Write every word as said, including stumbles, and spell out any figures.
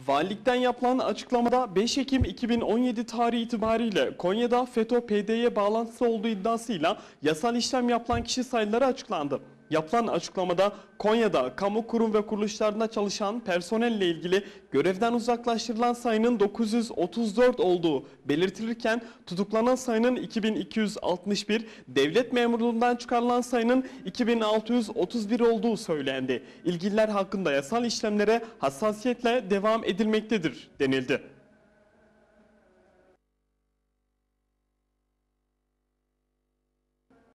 Valilikten yapılan açıklamada beş Ekim iki bin on yedi tarihi itibariyle Konya'da FETÖ-P D Y bağlantısı olduğu iddiasıyla yasal işlem yapılan kişi sayıları açıklandı. Yapılan açıklamada Konya'da kamu kurum ve kuruluşlarında çalışan personelle ilgili görevden uzaklaştırılan sayının dokuz yüz otuz dört olduğu belirtilirken tutuklanan sayının iki bin iki yüz altmış bir, devlet memurluğundan çıkarılan sayının iki bin altı yüz otuz bir olduğu söylendi. İlgililer hakkında yasal işlemlere hassasiyetle devam edilmektedir denildi.